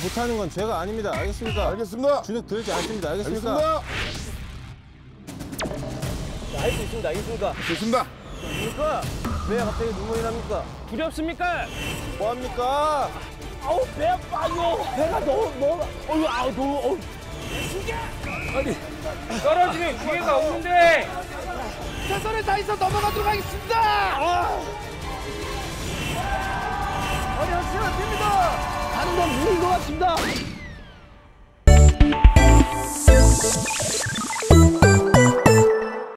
못하는 건 죄가 아닙니다. 알겠습니까? 알겠습니다. 주눅 들지 않습니다. 알겠습니까? 알겠습니다. 할 수 있습니다. 알겠습니까? 좋습니다. 그러니까 왜 갑자기 눈물이 납니까? 두렵습니까? 뭐합니까? 아우 배 아파요. 배가 너무 어유 아우 너무 어우. 아니 떨어지는 기회가 없는데. 최선을 다해서 넘어가도록 하겠습니다. 아니 하시면 안 됩니다. 가는 건 무리인 것 같습니다.